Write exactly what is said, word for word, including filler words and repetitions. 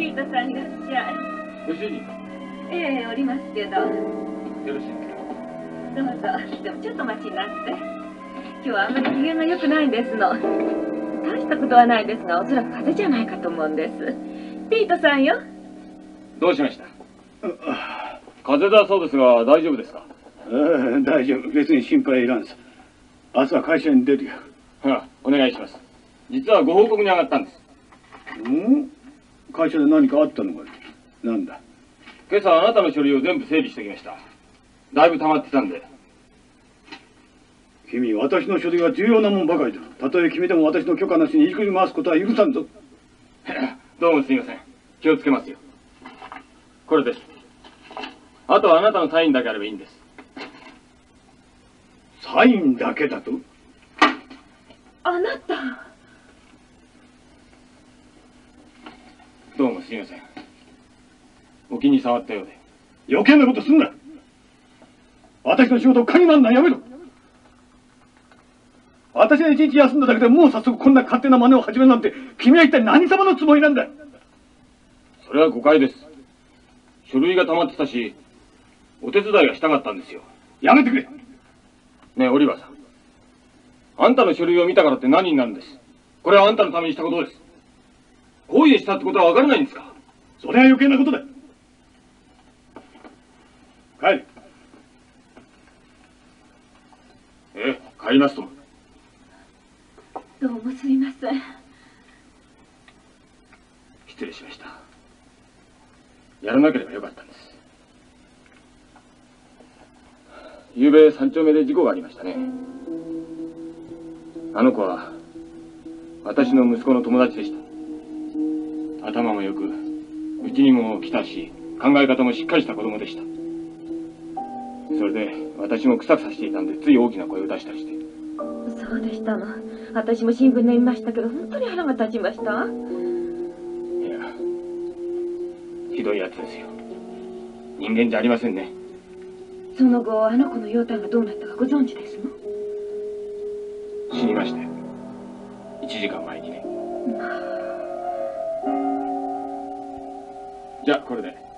ピートさんいらっしゃい。 ご主人。 ええ、おりますけど。 よろしいですか。 どうぞ。でもちょっと待ちになって。今日はあんまり機嫌が良くないんですの。大したことはないですが、おそらく風邪じゃないかと思うんです。ピートさんよ。 どうしました？風邪だそうですが、大丈夫ですか？ ああ、大丈夫。別に心配いらんさ。明日は会社に出るよ。 はあ、お願いします。実はご報告に上がったんです。 うん？会社で何かあったのかね。なんだ？ 今朝あなたの書類を全部整理してきました。だいぶ溜まってたんで。 君、私の書類は重要なもんばかりだ。たとえ君でも私の許可なしにいじくり回すことは許さんぞ。 どうもすみません。気をつけますよ。これです。あとはあなたのサインだけあればいいんです。 サインだけだと？ あなた。 どうもすみません。お気に障ったようで。 余計なことすんな。私の仕事を鍵なんだやめろ。私が一日休んだだけでもう早速こんな勝手な真似を始めるなんて、君は一体何様のつもりなんだ。 それは誤解です。書類が溜まってたし、お手伝いがしたかったんですよ。 やめてくれ。 ねえ、オリバーさん。あんたの書類を見たからって何になるんです？これはあんたのためにしたことです。行為でしたってことは分からないんですか？ それは余計なことだ。帰る。 ええ、帰りますとも。 どうもすみません。 失礼しました。やらなければよかったんです。昨べ三丁目で事故がありましたね。あの子は私の息子の友達でした。頭もよく、うちにも来たし、考え方もしっかりした子供でした。それで私も臭くさしていたんで、つい大きな声を出したりして。 そうでしたの。私も新聞で見ましたけど、本当に腹が立ちました。 いや、ひどいやつですよ。人間じゃありませんね。 その後、あの子の容体がどうなったかご存知ですの？ 死にましたよ。一時間前にね。じゃあこれで。